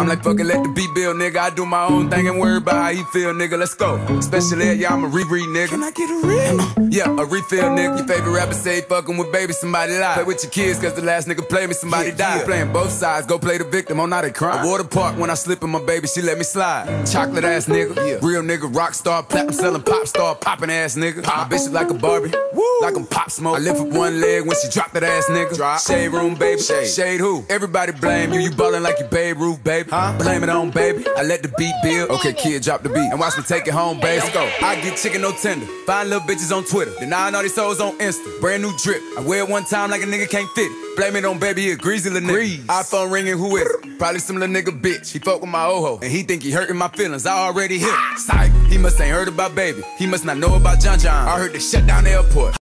I'm like, fuck it, let the beat build, nigga. I do my own thing and worry about how he feel, nigga. Let's go. Especially at y'all, I'm a reread, nigga. Can I get a real? Yeah, a refill, nigga. Your favorite rapper say fucking with baby, somebody lie. Play with your kids, cause the last nigga played me, somebody died. Playing both sides, go play the victim, I'm not a crime. I water park when I slip in my baby, she let me slide. Chocolate ass nigga, real nigga, rock star, platinum selling pop star, popping ass nigga. My bitch is like a Barbie, like I'm Pop Smoke. I lift up one leg when she drop that ass nigga. Shade room, baby. Shade who? Everybody blame you. You ballin' like you Babe Ruth, baby. Blame it on, baby. I let the beat build. Okay, kid, drop the beat and watch me take it home, baby. Let's go. I get chicken, no tender. Find little bitches on Twitter. Denying all these souls on Insta. Brand new drip. I wear it one time like a nigga can't fit it. Blame it on baby, he a greasy little nigga. iPhone ringing, who is it? Probably some little nigga bitch. He fuck with my old ho, and he think he hurting my feelings. I already hit. Psych. He must ain't heard about baby. He must not know about John John. I heard they shut down the airport.